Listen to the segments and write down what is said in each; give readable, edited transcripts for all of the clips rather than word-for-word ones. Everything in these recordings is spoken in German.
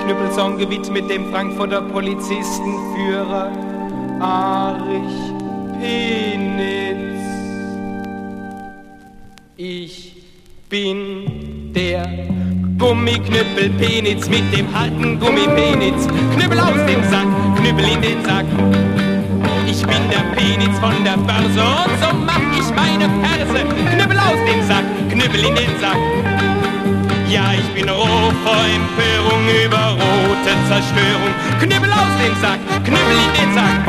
Knüppelsong gewidmet dem Frankfurter Polizistenführer Arich Penitz. Ich bin der Gummiknüppel Penitz mit dem harten Gummipenitz. Knüppel aus dem Sack, Knüppel in den Sack. Ich bin der Penitz von der Börse und so mach ich meine Verse. Knüppel aus dem Sack, Knüppel in den Sack. Ja, ich bin roh vor Empörung über rote Zerstörung. Knüppel aus dem Sack, Knüppel in den Sack.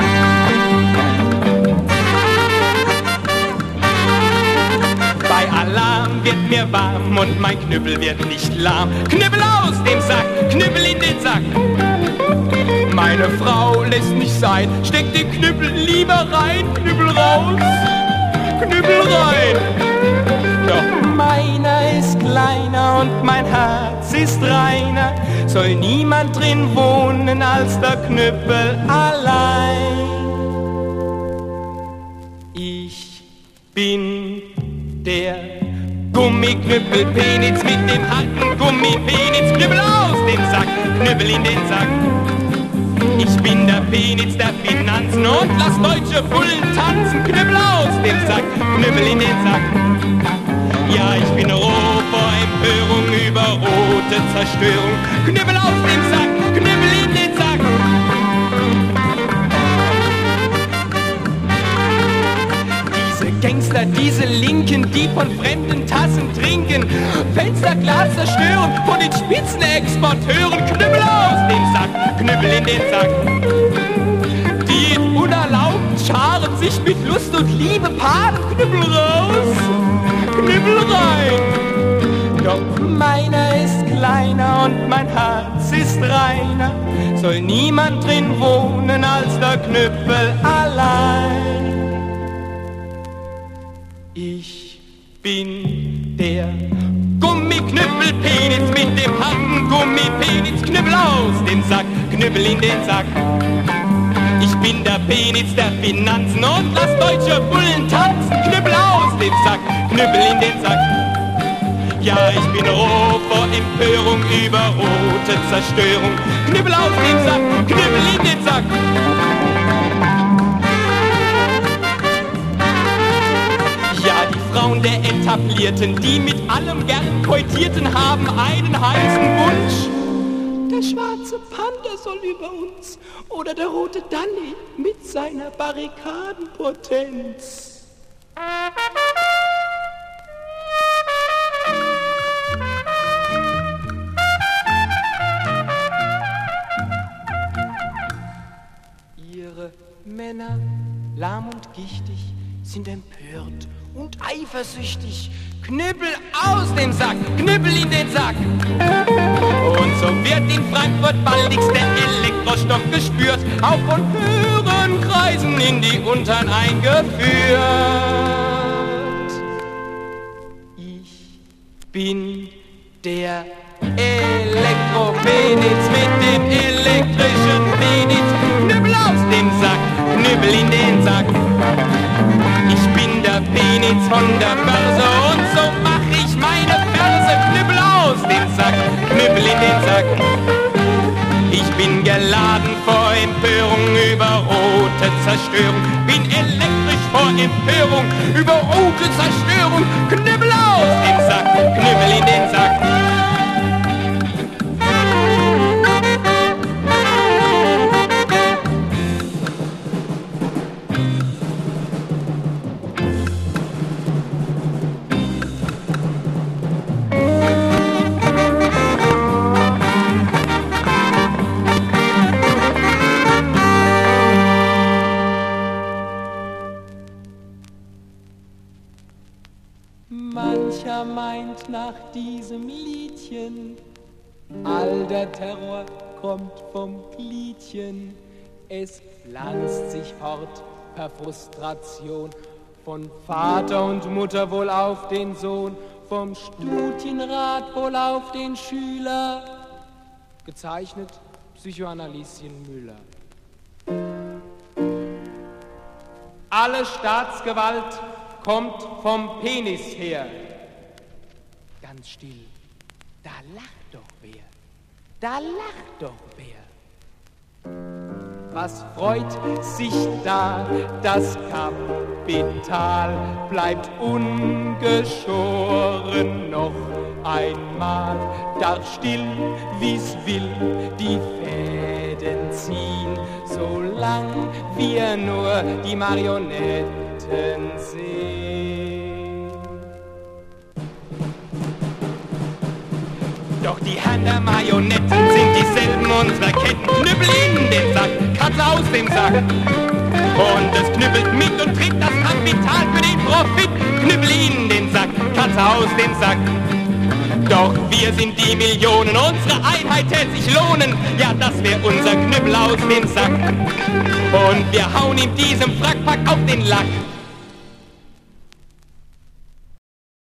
Bei Alarm wird mir warm und mein Knüppel wird nicht lahm. Knüppel aus dem Sack, Knüppel in den Sack. Meine Frau lässt nicht sein, steckt den Knüppel lieber rein. Knüppel raus, Knüppel rein. Doch meiner ist kleiner und mein Herz ist reiner. Soll niemand drin wohnen als der Knüppel allein. Ich bin der Gummiknüppel-Penitz mit dem harten Gummipenitz. Knüppel aus dem Sack, Knüppel in den Sack. Ich bin der Penitz der Finanzen und lass deutsche Bullen tanzen. Knüppel aus dem Sack, Knüppel in den Sack. Ja, ich bin roh vor Empörung über rote Zerstörung. Knüppel aus dem Sack, Knüppel in den Sack. Diese Gangster, diese Linken, die von fremden Tassen trinken, Fensterglas zerstören, von den Spitzenexporteuren. Knüppel aus dem Sack, Knüppel in den Sack. Die unerlaubt scharen sich mit Lust und Liebe paaren. Knüppel raus, Knüppel rein. Doch meiner ist kleiner und mein Herz ist reiner. Soll niemand drin wohnen als der Knüppel allein. Ich bin der Gummiknüppel-Penitz mit dem harten Gummipenitz. Knüppel aus dem Sack, Knüppel in den Sack. Ich bin der Penitz der Finanzen und lass deutsche Bullen tanzen. Knüppel aus dem Sack, Knüppel in den Sack. Ja, ich bin roh vor Empörung über rote Zerstörung. Knüppel aus dem Sack, Knüppel in den Sack. Ja, die Frauen der Etablierten, die mit allem gern keutierten, haben einen heißen Wunsch. Der schwarze Panther soll über uns oder der rote Danny mit seiner Barrikadenpotenz. Ihre Männer, lahm und gichtig, sind empört und eifersüchtig. Knüppel aus dem Sack, Knüppel in den Sack. Und so wird in Frankfurt baldigst der Elektrostoff gespürt, auch von höheren Kreisen in die Untern eingeführt. Ich bin der Elektropenitz mit dem elektrischen Penitz. Knüppel aus dem Sack, Knüppel in den Sack. Ich bin der Penitz von der Börse und so mach ich meine Verse. Knüppel aus dem Sack, Knüppel in den Sack. Ich bin geladen vor Empörung über rote Zerstörung. Bin elektrisch vor Empörung über rote Zerstörung. Knüppel aus dem Sack, Knüppel in den Sack. Mancher meint nach diesem Liedchen, all der Terror kommt vom Gliedchen. Es pflanzt sich fort per Frustration, von Vater und Mutter wohl auf den Sohn, vom Studienrat wohl auf den Schüler. Gezeichnet Psychoanalysien Müller. Alle Staatsgewalt kommt vom Penis her. Ganz still, da lacht doch wer. Da lacht doch wer. Was freut sich da? Das Kapital bleibt ungeschoren noch einmal. Da still, wie's will, die Fäden ziehen, solang wir nur die Marionetten sehen. Doch die Hand der Marionetten sind dieselben unserer Ketten. Knüppel in den Sack, Katze aus dem Sack. Und es knüppelt mit und trägt das Kapital für den Profit. Knüppel in den Sack, Katze aus dem Sack. Doch wir sind die Millionen, unsere Einheit hält sich lohnen. Ja, das wär unser Knüppel aus dem Sack. Und wir hauen ihm diesem Frackpack auf den Lack.